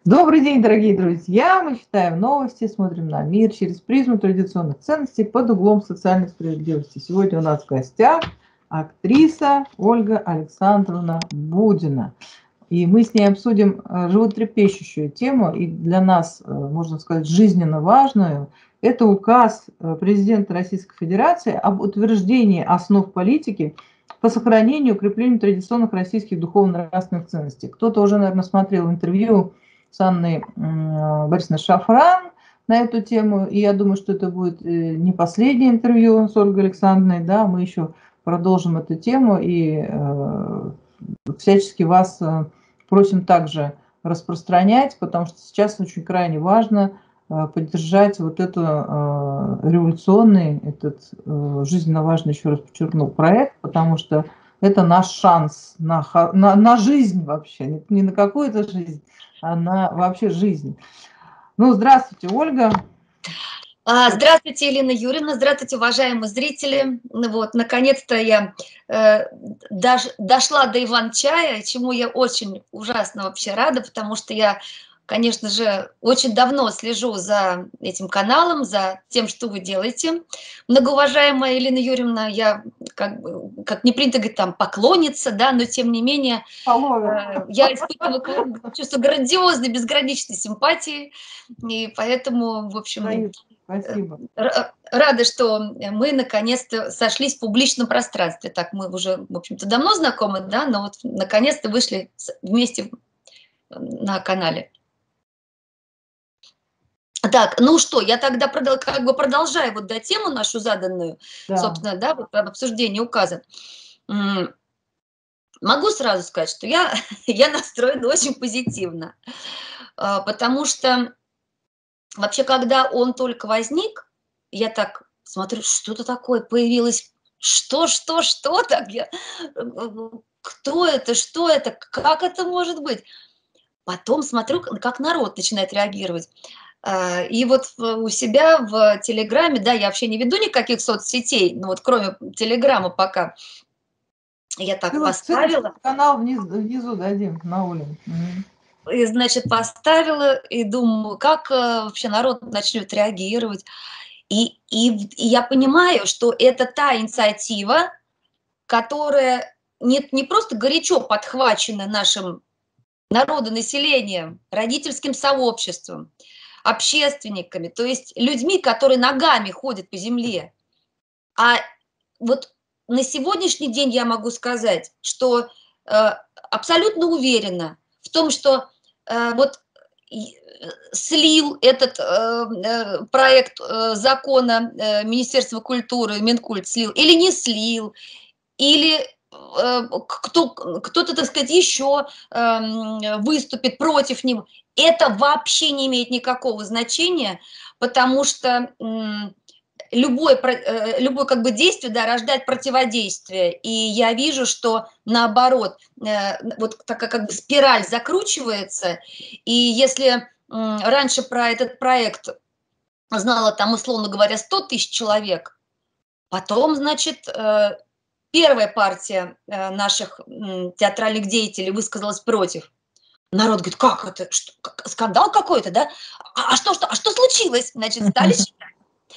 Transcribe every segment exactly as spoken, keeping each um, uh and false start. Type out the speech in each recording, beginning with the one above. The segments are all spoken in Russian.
Добрый день, дорогие друзья! Мы читаем новости, смотрим на мир через призму традиционных ценностей под углом социальной справедливости. Сегодня у нас в гостях актриса Ольга Александровна Будина. И мы с ней обсудим животрепещущую тему, и для нас, можно сказать, жизненно важную. Это указ президента Российской Федерации об утверждении основ политики по сохранению и укреплению традиционных российских духовно-нравственных ценностей. Кто-то уже, наверное, смотрел интервью с Анной Борисовной Шафран на эту тему, и я думаю, что это будет не последнее интервью с Ольгой Александровной, да, мы еще продолжим эту тему, и э, всячески вас просим также распространять, потому что сейчас очень крайне важно э, поддержать вот этот э, революционный, этот э, жизненно важный, еще раз подчеркну, проект, потому что это наш шанс на, на, на жизнь вообще, не на какую-то жизнь, а на вообще жизнь. Ну, здравствуйте, Ольга. Здравствуйте, Елена Юрьевна, здравствуйте, уважаемые зрители. Вот, наконец-то я э, дош, дошла до Иван-чая, чему я очень ужасно вообще рада, потому что я, конечно же, очень давно слежу за этим каналом, за тем, что вы делаете. Многоуважаемая Елена Юрьевна, я, как, как не принято говорить, там, поклонница, да, но тем не менее э, я испытываю чувство грандиозной, безграничной симпатии, и поэтому, в общем... Спасибо. Рада, что мы наконец-то сошлись в публичном пространстве. Так, мы уже, в общем-то, давно знакомы, да, но вот наконец-то вышли вместе на канале. Так, ну что, я тогда продол как бы продолжаю вот да, тему нашу заданную, да. собственно, да, вот, об обсуждении указа. Могу сразу сказать, что я, я настроена очень позитивно, потому что вообще, когда он только возник, я так смотрю, что-то такое появилось, что, что, что так, я, кто это, что это, как это может быть? Потом смотрю, как народ начинает реагировать. И вот у себя в Телеграме, да, я вообще не веду никаких соцсетей, ну вот кроме Телеграма пока, я так Ссылочку, поставила. Канал внизу, внизу дадим, на Оле. И, значит, поставила и думаю, как вообще народ начнет реагировать. И, и, и я понимаю, что это та инициатива, которая не, не просто горячо подхвачена нашим народонаселением, родительским сообществом, общественниками, то есть людьми, которые ногами ходят по земле. А вот на сегодняшний день я могу сказать, что э, абсолютно уверена в том, что э, вот слил этот э, проект э, закона э, Министерства культуры, Минкульт слил или не слил, или э, кто, кто-то, так сказать, еще э, выступит против него. Это вообще не имеет никакого значения, потому что э, любое, э, любое как бы действие, да, рождает противодействие. И я вижу, что наоборот, э, вот такая как бы спираль закручивается, и если раньше про этот проект знало там, условно говоря, сто тысяч человек, потом, значит, первая партия наших театральных деятелей высказалась против. Народ говорит, как это, что, скандал какой-то, да? А, а, что, что, а что случилось? Значит, стали считать.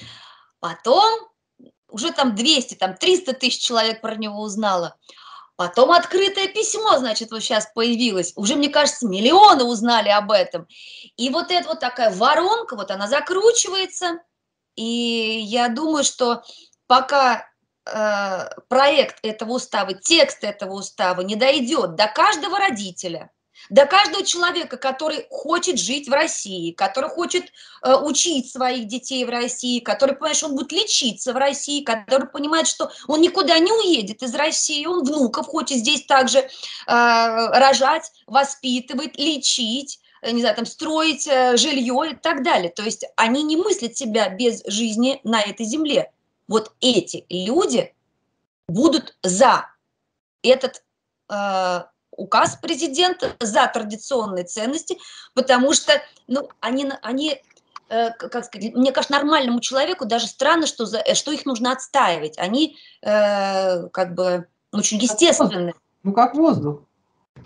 Потом уже там двести, там триста тысяч человек про него узнало. Потом открытое письмо, значит, вот сейчас появилось. Уже, мне кажется, миллионы узнали об этом. И вот эта вот такая воронка, вот она закручивается. И я думаю, что пока э, проект этого устава, текст этого устава не дойдет до каждого родителя, до каждого человека, который хочет жить в России, который хочет э, учить своих детей в России, который понимает, что он будет лечиться в России, который понимает, что он никуда не уедет из России, он внуков хочет здесь также э, рожать, воспитывать, лечить, не знаю, там, строить э, жилье и так далее. То есть они не мыслят себя без жизни на этой земле. Вот эти люди будут за этот э, указ президента, за традиционные ценности, потому что, ну, они, они э, как сказать, мне кажется, нормальному человеку даже странно, что, за, что их нужно отстаивать. Они э, как бы очень естественны. Ну, как воздух.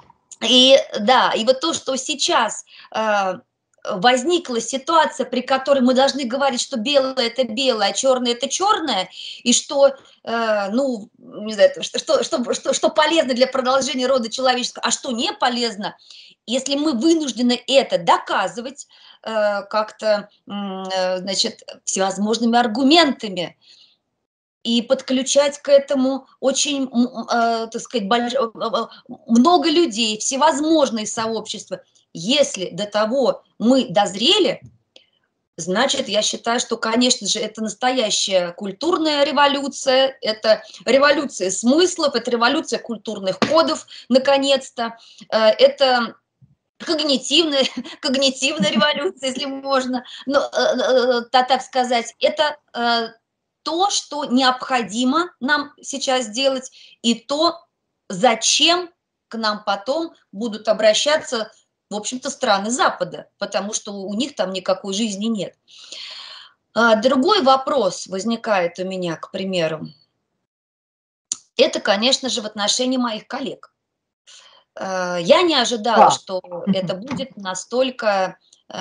И да, и вот то, что сейчас э, возникла ситуация, при которой мы должны говорить, что белое – это белое, а черное – это черное, и что, э, ну, не знаю, что, что, что, что, что полезно для продолжения рода человеческого, а что не полезно, если мы вынуждены это доказывать э, как-то, э, значит, всевозможными аргументами, и подключать к этому очень, э, так сказать, больш... много людей, всевозможные сообщества. Если до того мы дозрели, значит, я считаю, что, конечно же, это настоящая культурная революция, это революция смыслов, это революция культурных кодов, наконец-то, это когнитивная, когнитивная революция, если можно, но, так сказать, это то, что необходимо нам сейчас делать, и то, зачем к нам потом будут обращаться, в общем-то, страны Запада, потому что у них там никакой жизни нет. Другой вопрос возникает у меня, к примеру. Это, конечно же, в отношении моих коллег. Я не ожидала, да. что это будет настолько...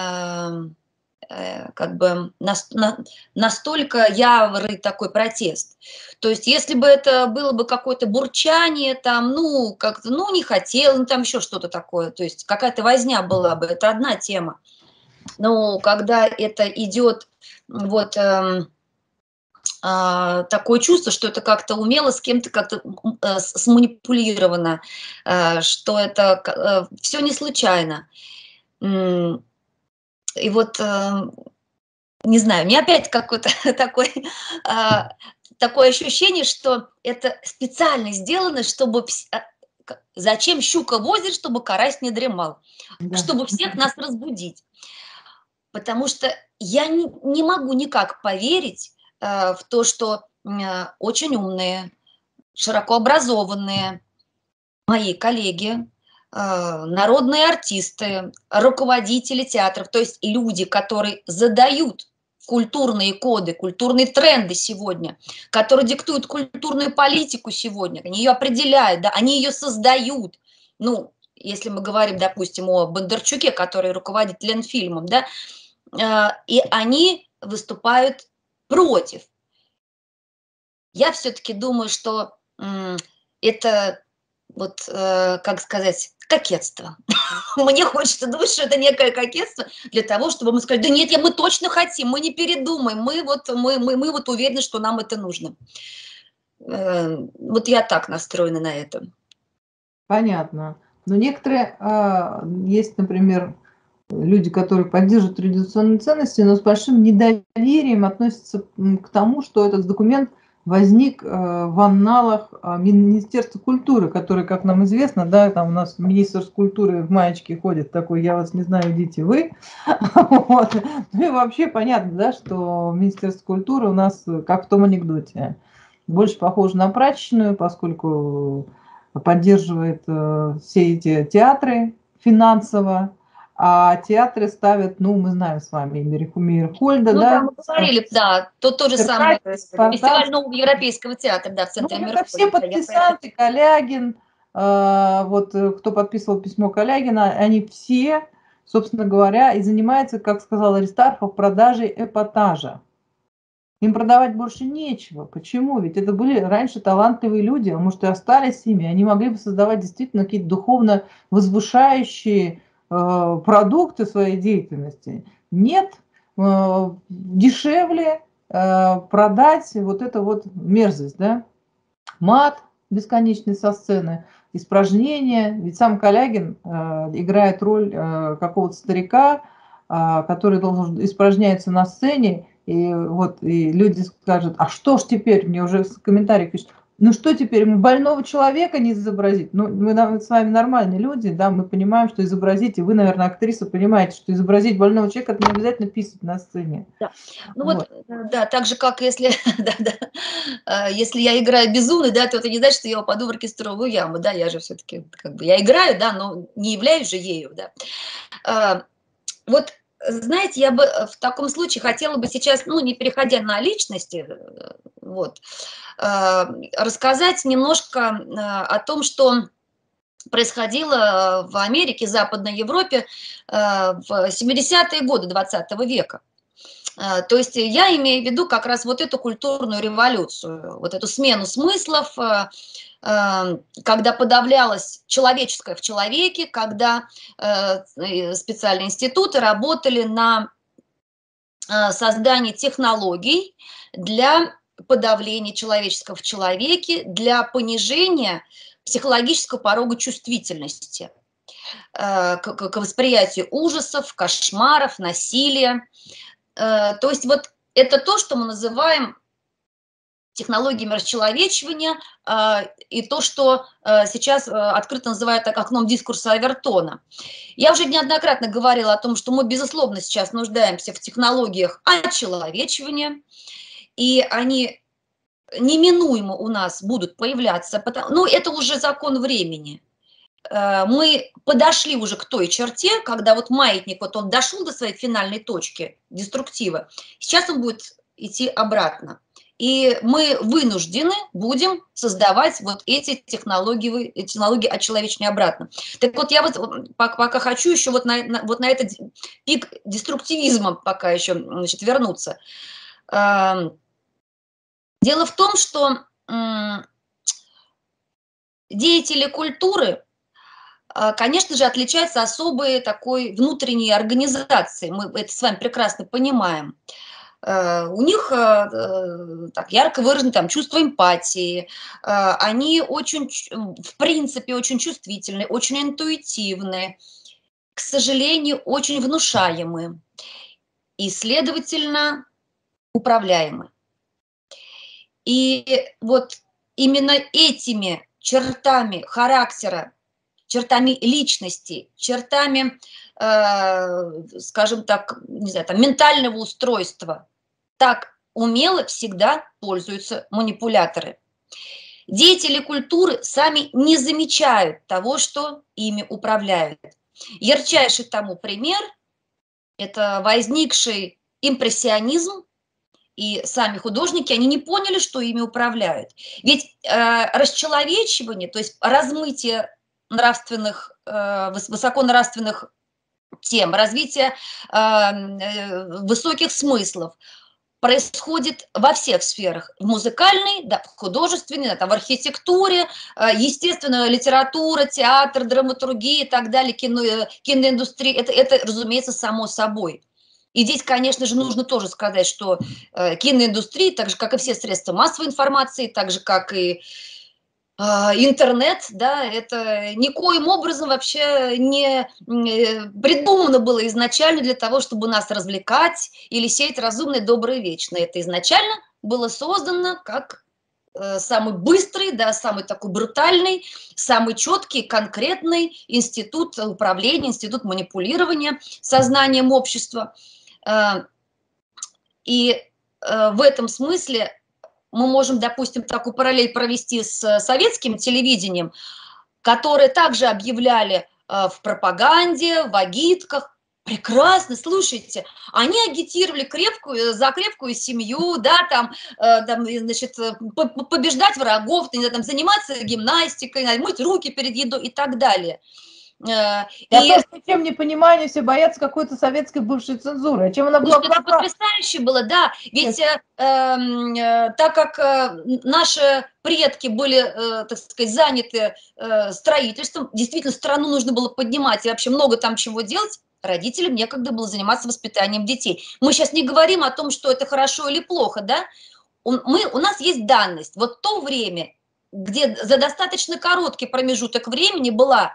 как бы настолько явный такой протест. То есть, если бы это было бы какое-то бурчание, там, ну, как-то, ну, не хотел, ну, там еще что-то такое, то есть какая-то возня была бы, это одна тема. Но когда это идет, вот, э, э, такое чувство, что это как-то умело с кем-то как-то э, сманипулировано, э, что это э, все не случайно. И вот... Э, не знаю, мне опять какое-то такое, а, такое ощущение, что это специально сделано, чтобы... Зачем щука в озере, чтобы карась не дремал? Да. Чтобы всех нас разбудить. Потому что я не, не могу никак поверить а, в то, что а, очень умные, широко образованные мои коллеги, народные артисты, руководители театров, то есть люди, которые задают культурные коды, культурные тренды сегодня, которые диктуют культурную политику сегодня, они ее определяют, да, они ее создают. Ну, если мы говорим, допустим, о Бондарчуке, который руководит Ленфильмом, да, и они выступают против. Я все-таки думаю, что это... вот, э, как сказать, кокетство. Мне хочется думать, что это некое кокетство для того, чтобы мы сказали, да нет, я, мы точно хотим, мы не передумаем, мы вот, мы, мы, мы вот уверены, что нам это нужно. Э, вот я так настроена на это. Понятно. Но некоторые, э, есть, например, люди, которые поддерживают традиционные ценности, но с большим недоверием относятся к тому, что этот документ возник в анналах Министерства культуры, который, как нам известно, да, там у нас министр культуры в маечке ходит такой, я вас не знаю, идите вы. Вот. Ну и вообще понятно, да, что Министерство культуры у нас, как в том анекдоте, больше похоже на прачечную, поскольку поддерживает все эти театры финансово, а театры ставят, ну, мы знаем с вами, Мирхольда, ну, да? Да, мы говорили, да, то, то же самое, фестиваль Нового Европейского театра, да, в центре ну, Мирхольда. Это все подписанты, Калягин, э, вот кто подписывал письмо Калягина, они все, собственно говоря, и занимаются, как сказал Аристархов, продажей эпатажа. Им продавать больше нечего. Почему? Ведь это были раньше талантливые люди, а может и остались ими. Они могли бы создавать действительно какие-то духовно возвышающие э, продукты своей деятельности. Нет, э, дешевле э, продать вот эту вот мерзость, да? Мат бесконечный со сцены, испражнения. Ведь сам Калягин э, играет роль э, какого-то старика, э, который должен испражняется на сцене. И вот и люди скажут, а что ж теперь, мне уже в комментариях пишут, ну что теперь, ему больного человека не изобразить? Ну, мы, мы с вами нормальные люди, да, мы понимаем, что изобразить, и вы, наверное, актриса, понимаете, что изобразить больного человека, это не обязательно писать на сцене. Да. Ну вот, вот да, так же, как если, да, да, если я играю безумный, да, то это не значит, что я упаду в оркестровую яму, да, я же все-таки, как бы, я играю, да, но не являюсь же ею, да. А, вот, знаете, я бы в таком случае хотела бы сейчас, ну, не переходя на личности, вот, рассказать немножко о том, что происходило в Америке, Западной Европе в семидесятые годы двадцатого века. То есть я имею в виду как раз вот эту культурную революцию, вот эту смену смыслов, когда подавлялось человеческое в человеке, когда специальные институты работали на создании технологий для подавления человеческого в человеке, для понижения психологического порога чувствительности к, к восприятию ужасов, кошмаров, насилия. То есть вот это то, что мы называем технологиями расчеловечивания, и то, что сейчас открыто называют окном дискурса Овертона. Я уже неоднократно говорила о том, что мы, безусловно, сейчас нуждаемся в технологиях очеловечивания, и они неминуемо у нас будут появляться, потому, ну, это уже закон времени. Мы подошли уже к той черте, когда вот маятник, вот он дошел до своей финальной точки деструктива, сейчас он будет идти обратно. И мы вынуждены будем создавать вот эти технологии, технологии очеловечивания обратно. Так вот, я вот пока, пока хочу еще вот на, на, вот на этот пик деструктивизма пока еще, значит, вернуться. Дело в том, что деятели культуры, конечно же, отличаются особой такой внутренней организацией. Мы это с вами прекрасно понимаем. У них так ярко выражено там чувство эмпатии, они очень, в принципе, очень чувствительны, очень интуитивны, к сожалению, очень внушаемы и, следовательно, управляемы. И вот именно этими чертами характера, чертами личности, чертами, э, скажем так, не знаю, там, ментального устройства так умело всегда пользуются манипуляторы. Деятели культуры сами не замечают того, что ими управляют. Ярчайший тому пример – это возникший импрессионизм, и сами художники, они не поняли, что ими управляют. Ведь э, расчеловечивание, то есть размытие нравственных, э, высоконравственных тем, развитие э, высоких смыслов происходит во всех сферах. В музыкальной, да, в художественной, да, там, в архитектуре, естественно, литература, театр, драматургия и так далее, кино, киноиндустрия. Это, это, разумеется, само собой. И здесь, конечно же, нужно тоже сказать, что э, киноиндустрия, так же, как и все средства массовой информации, так же, как и э, интернет, да, это никоим образом вообще не э, придумано было изначально для того, чтобы нас развлекать или сеять разумное, доброе, вечное. Это изначально было создано как э, самый быстрый, да, самый такой брутальный, самый четкий, конкретный институт управления, институт манипулирования сознанием общества. И в этом смысле мы можем, допустим, такую параллель провести с советским телевидением, которые также объявляли в пропаганде, в агитках. Прекрасно, слушайте, они агитировали крепкую, за крепкую семью, да, там, там, значит, побеждать врагов, там, заниматься гимнастикой, мыть руки перед едой и так далее. Я и... просто ничем не понимаю, все боятся какой-то советской бывшей цензуры. А чем она была плоха? Это потрясающе было, да. Ведь э, э, так как э, наши предки были, э, так сказать, заняты э, строительством, действительно, страну нужно было поднимать и вообще много там чего делать, родителям некогда было заниматься воспитанием детей. Мы сейчас не говорим о том, что это хорошо или плохо, да. Мы, у нас есть данность. Вот то время, где за достаточно короткий промежуток времени была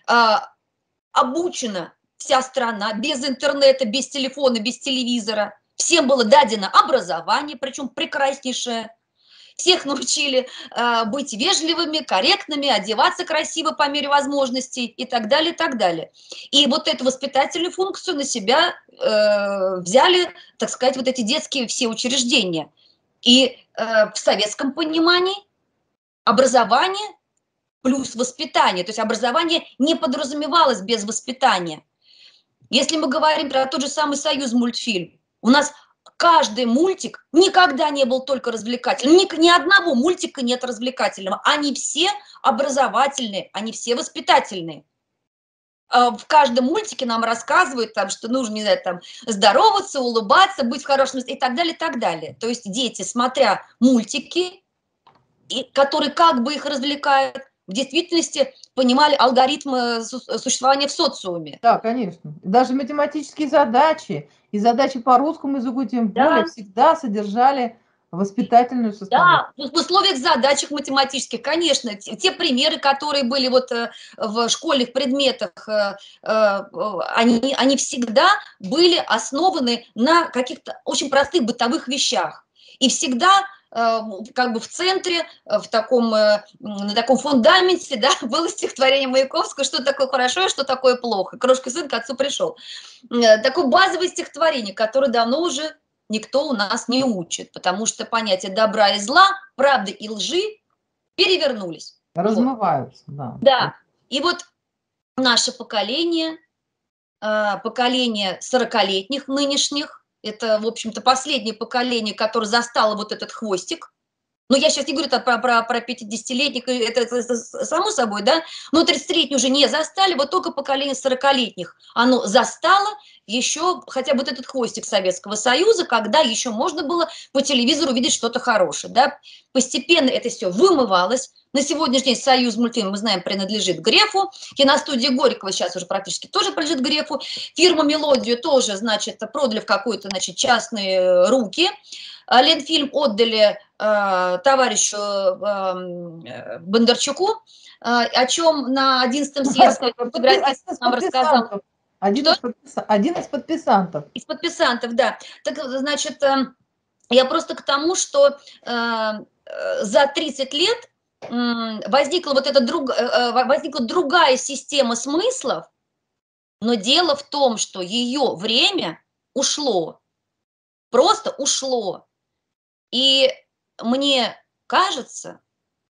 обучена вся страна, без интернета, без телефона, без телевизора. Всем было дадено образование, причем прекраснейшее. Всех научили э, быть вежливыми, корректными, одеваться красиво по мере возможностей и так далее, и так далее. И вот эту воспитательную функцию на себя э, взяли, так сказать, вот эти детские все учреждения. И э, в советском понимании образование плюс воспитание. То есть образование не подразумевалось без воспитания. Если мы говорим про тот же самый «Союз» мультфильм, у нас каждый мультик никогда не был только развлекательным. Ни, ни одного мультика нет развлекательного. Они все образовательные, они все воспитательные. В каждом мультике нам рассказывают, там, что нужно, не знаю, там, здороваться, улыбаться, быть в хорошем и так далее, и так далее. То есть дети, смотря мультики, и, которые как бы их развлекают, в действительности понимали алгоритмы существования в социуме. Да, конечно. Даже математические задачи и задачи по русскому языку, тем более, Да. всегда содержали воспитательную составляющую. Да, в условиях задачек математических, конечно, те, те примеры, которые были вот э, в школьных предметах, э, э, они, они всегда были основаны на каких-то очень простых бытовых вещах. И всегда э, как бы в центре, в таком, э, на таком фундаменте, да, было стихотворение Маяковского «Что такое хорошо и что такое плохо». «Крошка сын к отцу пришел». Э, такое базовое стихотворение, которое давно уже никто у нас не учит, потому что понятия добра и зла, правды и лжи перевернулись. Размываются, вот. да. Да, и вот наше поколение, поколение сорокалетних нынешних, это, в общем-то, последнее поколение, которое застало вот этот хвостик. Но я сейчас не говорю про, про, про пятидесятилетних, это, это, это само собой, да, но тридцатилетние уже не застали, вот только поколение сорокалетних, оно застало еще хотя бы вот этот хвостик Советского Союза, когда еще можно было по телевизору видеть что-то хорошее, да. Постепенно это все вымывалось. На сегодняшний день Союз мультфильм, мы знаем, принадлежит Грефу, киностудия Горького сейчас уже практически тоже принадлежит Грефу, фирма «Мелодию» тоже, значит, продали в какую-то, значит, частные руки. Ленфильм отдали э, товарищу э, Бондарчуку, э, о чем на одиннадцатом съезде нам рассказал. Один из, подписа... Один из подписантов. Из подписантов, да. Так, значит, э, я просто к тому, что э, за тридцать лет э, возникла вот эта друг, э, возникла другая система смыслов, но дело в том, что ее время ушло, просто ушло. И мне кажется,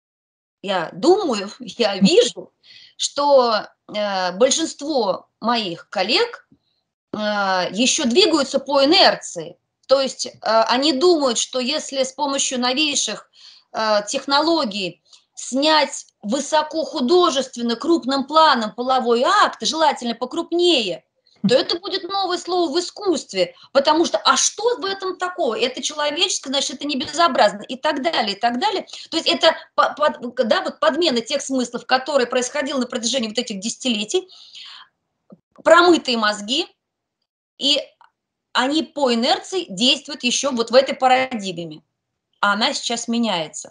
я думаю, я вижу, что э, большинство моих коллег э, еще двигаются по инерции. То есть э, они думают, что если с помощью новейших э, технологий снять высокохудожественно, крупным планом половой акт, желательно покрупнее, то это будет новое слово в искусстве, потому что, а что в этом такого? Это человеческое, значит, это не безобразно, и так далее, и так далее. То есть это да, вот подмена тех смыслов, которые происходили на протяжении вот этих десятилетий, промытые мозги, и они по инерции действуют еще вот в этой парадигме. А она сейчас меняется.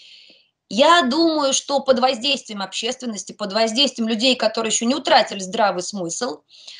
Я думаю, что под воздействием общественности, под воздействием людей, которые еще не утратили здравый смысл,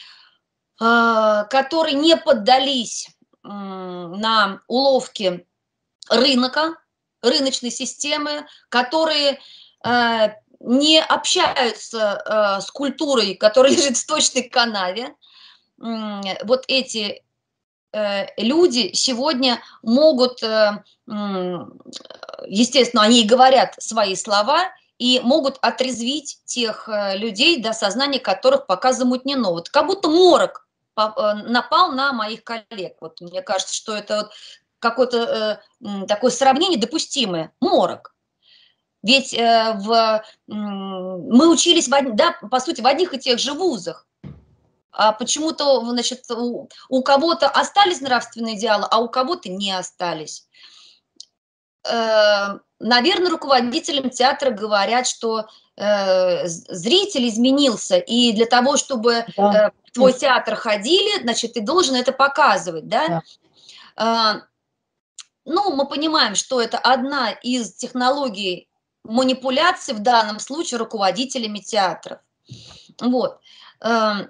которые не поддались на уловки рынка, рыночной системы, которые не общаются с культурой, которая лежит в сточной канаве. Вот эти люди сегодня могут, естественно, они и говорят свои слова, и могут отрезвить тех людей, до сознания которых пока замутнено. Вот как будто морок напал на моих коллег. Вот мне кажется, что это вот какое-то э, такое сравнение допустимое. Морок. Ведь э, в, мы учились, в, да, по сути, в одних и тех же вузах. А почему-то, значит, у, у кого-то остались нравственные идеалы, а у кого-то не остались. Э, наверное, руководителям театра говорят, что э, зритель изменился, и для того, чтобы да. э, в твой театр ходили, значит, ты должен это показывать, да? Да. Э, ну, мы понимаем, что это одна из технологий манипуляции, в данном случае, руководителями театров. Вот. Э,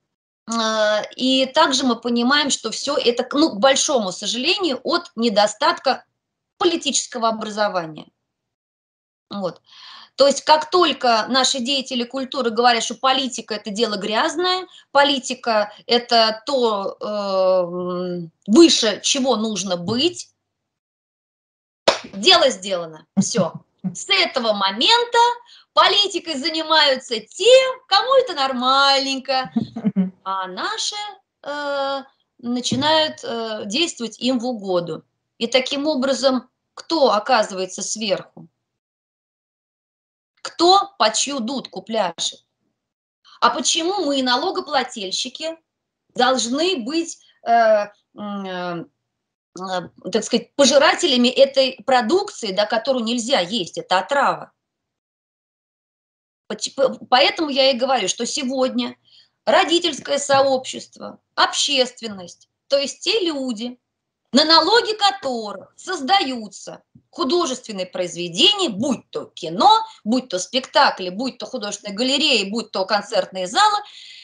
И также мы понимаем, что все это, ну, к большому сожалению, от недостатка политического образования. Вот. То есть как только наши деятели культуры говорят, что политика – это дело грязное, политика – это то, э, выше чего нужно быть, дело сделано. Все. С этого момента политикой занимаются те, кому это нормальненько. А наши э, начинают э, действовать им в угоду. И таким образом, кто оказывается сверху? Кто по чью дудку пляшет? А почему мы, налогоплательщики, должны быть, э, э, э, так сказать, пожирателями этой продукции, да, которую нельзя есть, это отрава? Поэтому я и говорю, что сегодня родительское сообщество, общественность, то есть те люди, на налоги которых создаются художественные произведения, будь то кино, будь то спектакли, будь то художественные галереи, будь то концертные залы,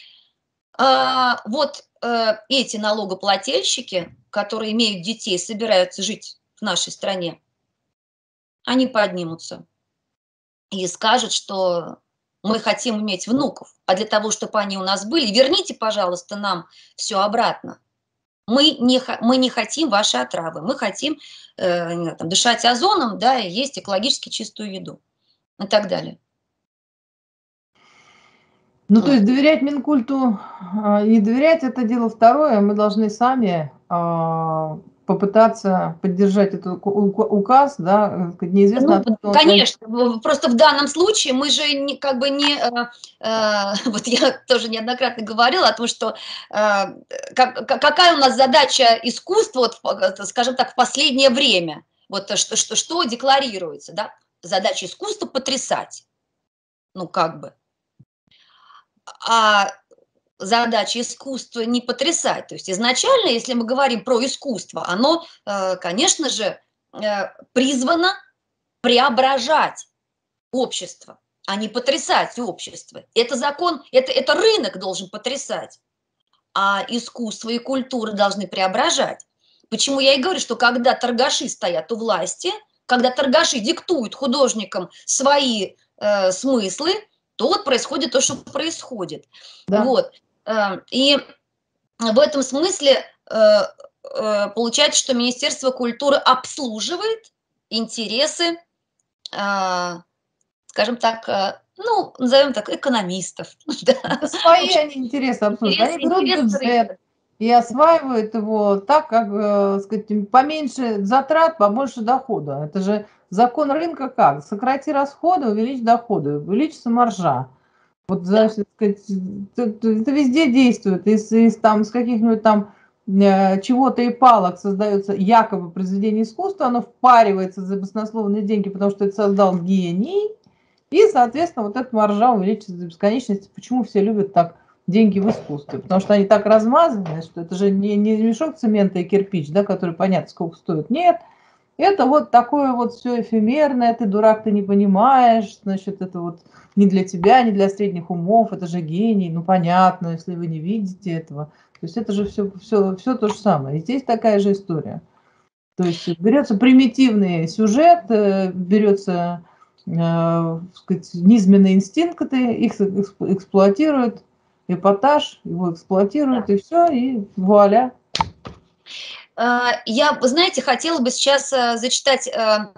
вот эти налогоплательщики, которые имеют детей, собираются жить в нашей стране, они поднимутся и скажут, что мы хотим иметь внуков, а для того, чтобы они у нас были, верните, пожалуйста, нам все обратно. Мы не, мы не хотим ваши отравы, мы хотим э, там, дышать озоном, да, и есть экологически чистую еду и так далее. Ну, то есть доверять Минкульту, не доверять — это дело второе. Мы должны сами попытаться поддержать этот указ, да, неизвестно. Ну, конечно, просто в данном случае мы же не, как бы не, э, э, вот я тоже неоднократно говорила о том, что э, как, какая у нас задача искусства, вот, скажем так, в последнее время, вот что, что, что декларируется, да, задача искусства потрясать, ну как бы, а задача искусства не потрясать, то есть изначально, если мы говорим про искусство, оно, э, конечно же, э, призвано преображать общество, а не потрясать общество. Это закон, это, это рынок должен потрясать, а искусство и культура должны преображать. Почему я и говорю, что когда торгаши стоят у власти, когда торгаши диктуют художникам свои э, смыслы, то вот происходит то, что происходит. Да. Вот. Э, и в этом смысле э, э, получается, что Министерство культуры обслуживает интересы, скажем так, ну, назовем так, экономистов. Да. Свои они интересы обслуживают. Они берут бюджет и осваивают его так, как, э, сказать, поменьше затрат, побольше дохода. Это же закон рынка как? Сократи расходы, увеличь доходы, увеличится маржа. Вот, да. Значит, сказать, это, это везде действует. Из, из, там, с каких-нибудь там чего-то и палок создается якобы произведение искусства, оно впаривается за баснословные деньги, потому что это создал гений, и, соответственно, вот эта маржа увеличится до бесконечности. Почему все любят так деньги в искусстве? Потому что они так размазаны, что это же не, не мешок цемента и кирпич, да, который понятно сколько стоит. Нет, это вот такое вот все эфемерное, ты дурак, ты не понимаешь, значит, это вот не для тебя, не для средних умов, это же гений, ну понятно, если вы не видите этого. То есть это же все, все, все то же самое. И здесь такая же история. То есть берется примитивный сюжет, берется, э, сказать, низменные инстинкты, их эксплуатируют, эпатаж, его эксплуатируют, и все, и вуаля. Я, вы знаете, хотела бы сейчас зачитать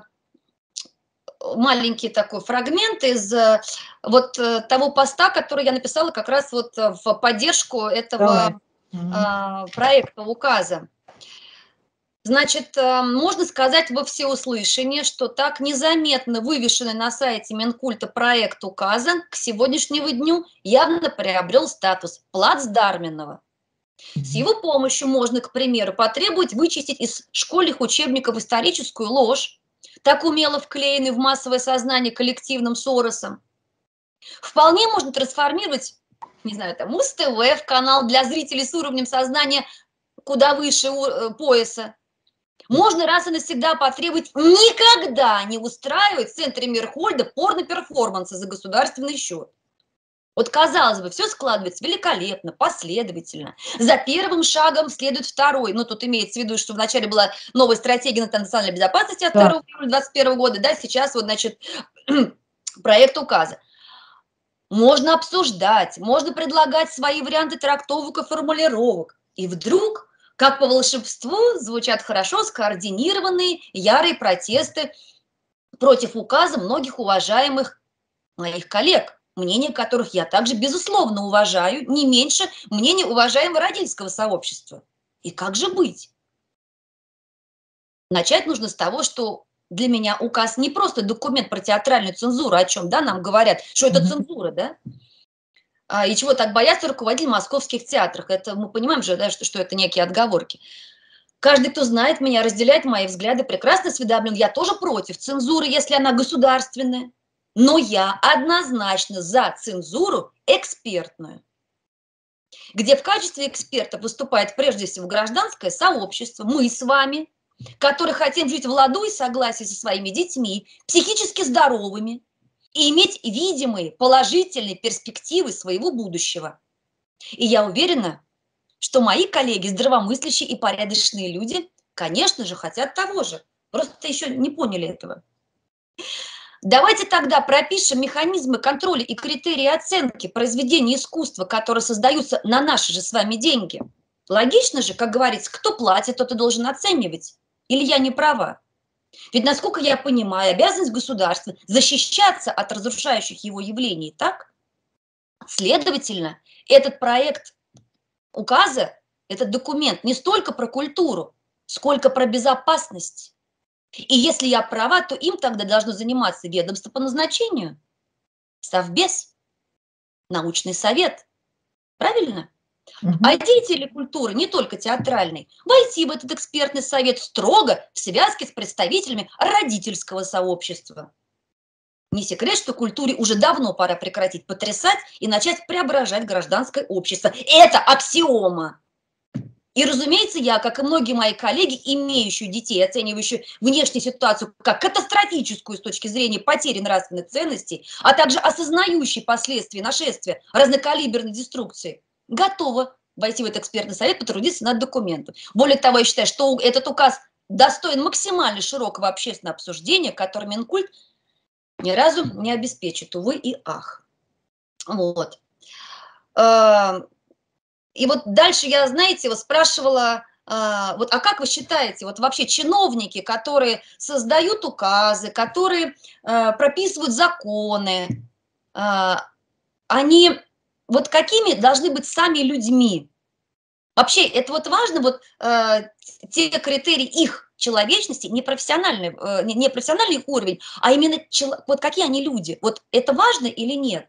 маленький такой фрагмент из вот того поста, который я написала как раз вот в поддержку этого Давай. проекта указа. Значит, можно сказать во всеуслышание, что так незаметно вывешенный на сайте Минкульта проект указа к сегодняшнему дню явно приобрел статус плацдарменного. С его помощью можно, к примеру, потребовать вычистить из школьных учебников историческую ложь, так умело вклеенную в массовое сознание коллективным Соросом. Вполне можно трансформировать, не знаю, там, Муз-ТВ в канал для зрителей с уровнем сознания куда выше пояса. Можно раз и навсегда потребовать никогда не устраивать в центре Мирхольда порно-перформансы за государственный счет. Вот, казалось бы, все складывается великолепно, последовательно. За первым шагом следует второй. Ну, тут имеется в виду, что вначале была новая стратегия национальной безопасности от второго июля две тысячи двадцать первого года, да, сейчас вот, значит, проект указа. Можно обсуждать, можно предлагать свои варианты трактовок и формулировок. И вдруг, как по волшебству, звучат хорошо скоординированные, ярые протесты против указа многих уважаемых моих коллег, мнение которых я также, безусловно, уважаю, не меньше мнения уважаемого родительского сообщества. И как же быть? Начать нужно с того, что для меня указ не просто документ про театральную цензуру, о чем, да, нам говорят, что это цензура, да? А, и чего так боятся руководители московских театров? Это мы понимаем же, да, что, что это некие отговорки. Каждый, кто знает меня, разделяет мои взгляды, прекрасно осведомлен. Я тоже против цензуры, если она государственная. Но я однозначно за цензуру экспертную, где в качестве эксперта выступает прежде всего гражданское сообщество, мы с вами, которые хотим жить в ладу и согласии со своими детьми, психически здоровыми, и иметь видимые положительные перспективы своего будущего. И я уверена, что мои коллеги, здравомыслящие и порядочные люди, конечно же, хотят того же. Просто еще не поняли этого. Давайте тогда пропишем механизмы контроля и критерии оценки произведений искусства, которые создаются на наши же с вами деньги. Логично же, как говорится, кто платит, тот и должен оценивать. Или я не права? Ведь, насколько я понимаю, обязанность государства защищаться от разрушающих его явлений, так? Следовательно, этот проект указа, этот документ не столько про культуру, сколько про безопасность. И если я права, то им тогда должно заниматься ведомство по назначению, совбез, научный совет. Правильно? Угу. А деятели культуры, не только театральной, войти в этот экспертный совет строго в связке с представителями родительского сообщества. Не секрет, что культуре уже давно пора прекратить потрясать и начать преображать гражданское общество. Это аксиома. И, разумеется, я, как и многие мои коллеги, имеющие детей, оценивающие внешнюю ситуацию как катастрофическую с точки зрения потери нравственных ценностей, а также осознающие последствия нашествия разнокалиберной деструкции, готова войти в этот экспертный совет, потрудиться над документом. Более того, я считаю, что этот указ достоин максимально широкого общественного обсуждения, которое Минкульт ни разу не обеспечит, увы и ах. Вот. И вот дальше я, знаете, вот спрашивала, вот, а как вы считаете, вот вообще чиновники, которые создают указы, которые прописывают законы, они вот какими должны быть сами людьми? Вообще, это вот важно, вот те критерии их человечности, не профессиональный, не профессиональный уровень, а именно вот какие они люди. Вот это важно или нет?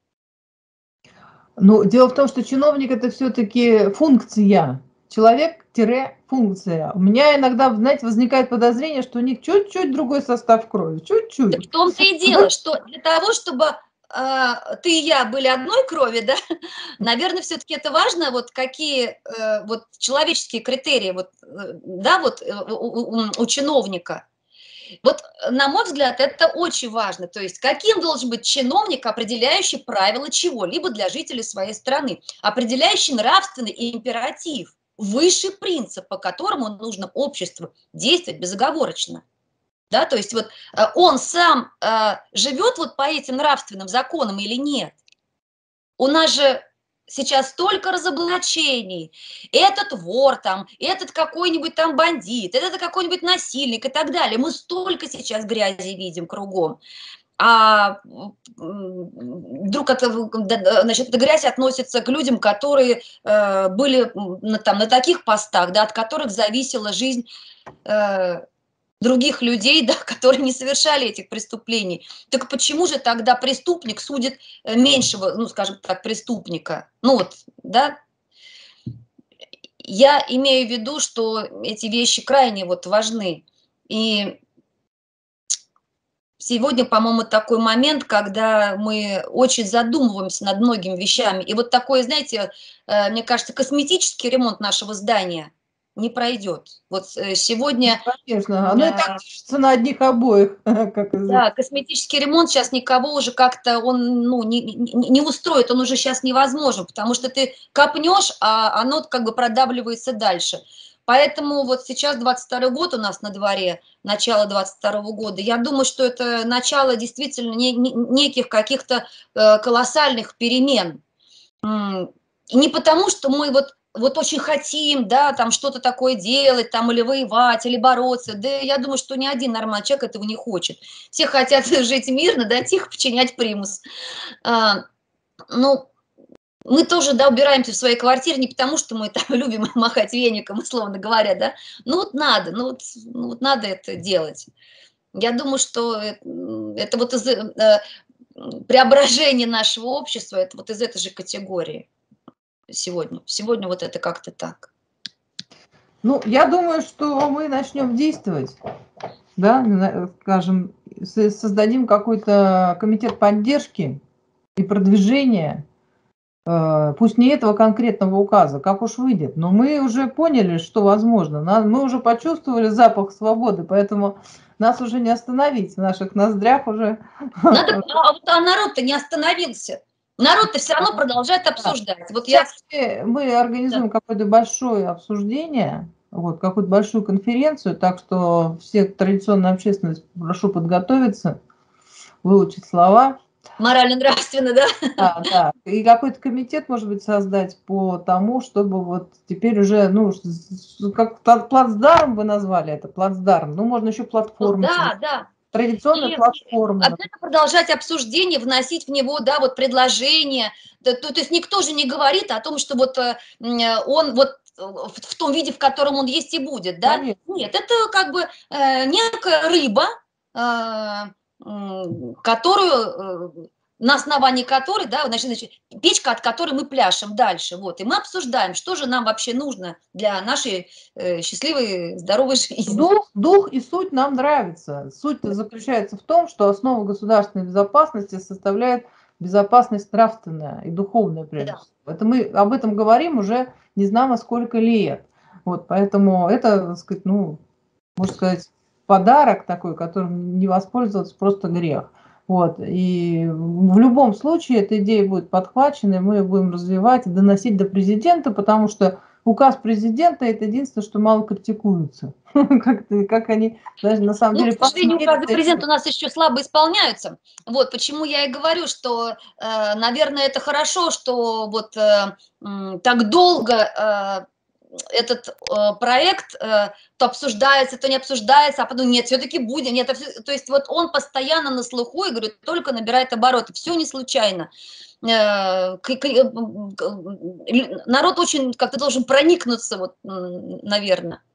Ну, дело в том, что чиновник – это все-таки функция. Человек-функция. У меня иногда, знаете, возникает подозрение, что у них чуть-чуть другой состав крови. Чуть-чуть. В том-то и дело, что для того, чтобы э, ты и я были одной крови, да, наверное, все-таки это важно, вот какие э, вот человеческие критерии, вот, э, да, вот э, у, у, у чиновника. Вот, на мой взгляд, это очень важно. То есть, каким должен быть чиновник, определяющий правила чего-либо для жителей своей страны, определяющий нравственный императив, высший принцип, по которому нужно обществу действовать безоговорочно. Да, то есть, вот он сам э, живет вот по этим нравственным законам или нет? У нас же сейчас столько разоблачений. Этот вор там, этот какой-нибудь там бандит, этот какой-нибудь насильник и так далее. Мы столько сейчас грязи видим кругом. А вдруг это, значит, эта грязь относится к людям, которые э, были на, там, на таких постах, да, от которых зависела жизнь э, других людей, да, которые не совершали этих преступлений. Так почему же тогда преступник судит меньшего, ну, скажем так, преступника? Ну вот, да. Я имею в виду, что эти вещи крайне вот важны. И сегодня, по-моему, такой момент, когда мы очень задумываемся над многими вещами. И вот такой, знаете, мне кажется, косметический ремонт нашего здания не пройдет. Вот сегодня... Ну, конечно, оно и так держится на одних обоих. Как да, косметический ремонт сейчас никого уже как-то, он ну, не, не, не устроит, он уже сейчас невозможен, потому что ты копнешь, а оно как бы продавливается дальше. Поэтому вот сейчас двадцать второй год у нас на дворе, начало двадцать второго года. Я думаю, что это начало действительно не, не, неких каких-то э, колоссальных перемен. И не потому, что мы вот, вот очень хотим, да, там что-то такое делать, там, или воевать, или бороться. Да я думаю, что ни один нормальный человек этого не хочет. Все хотят жить мирно, да, тихо подчинять примус. А, ну, мы тоже, да, убираемся в своей квартире не потому, что мы там любим махать веником, условно говоря, да. Ну вот надо, ну вот, ну вот надо это делать. Я думаю, что э, м, это вот из, э, э, преображение нашего общества, это вот из этой же категории сегодня. Сегодня вот это как-то так. Ну, я думаю, что мы начнем действовать, да, на- скажем, с- создадим какой-то комитет поддержки и продвижения, э, пусть не этого конкретного указа, как уж выйдет, но мы уже поняли, что возможно, на- мы уже почувствовали запах свободы, поэтому нас уже не остановить, в наших ноздрях уже. Надо, а, вот, а народ-то не остановился. Народ-то все равно продолжает обсуждать. Вот я... Сейчас мы мы организуем какое-то большое обсуждение, вот, какую-то большую конференцию, так что все традиционная общественность прошу подготовиться, выучить слова. Морально-нравственно, да? Да, да. И какой-то комитет, может быть, создать по тому, чтобы вот теперь уже, ну, с- с- как пла- плацдарм вы назвали это, плацдарм, ну, можно еще Ну, платформу, да, да. традиционная И платформа, например. обязательно продолжать обсуждение, вносить в него, да, вот предложения. Да, то, то есть никто же не говорит о том, что вот э, м, э, он вот э, в, в том виде, в котором он есть и будет, да? Конечно. Нет, это как бы э, некая рыба, э, м, которую, э, на основании которой, да, значит, значит, печка, от которой мы пляшем дальше, вот, и мы обсуждаем, что же нам вообще нужно для нашей э, счастливой, здоровой жизни. Дух, дух и суть нам нравится. Суть заключается в том, что основу государственной безопасности составляет безопасность нравственная и духовная, прежде Да. всего. Это мы об этом говорим уже не знамо сколько лет. Вот, поэтому это, так сказать, ну, можно сказать, подарок такой, которым не воспользоваться просто грех. Вот. И в любом случае эта идея будет подхвачена, и мы ее будем развивать и доносить до президента, потому что указ президента – это единственное, что мало критикуется. Как, как они даже на самом Ну, деле к сожалению, указы посмеются. президента у нас еще слабо исполняются. Вот почему я и говорю, что, э, наверное, это хорошо, что вот э, м, так долго э, этот э, проект э, то обсуждается, то не обсуждается, а потом нет, все-таки будет, нет, а всё- то есть вот он постоянно на слуху, и говорю, только набирает обороты, все не случайно. Э, к- к- э, м, к- м, Народ очень как-то должен проникнуться, вот, наверное.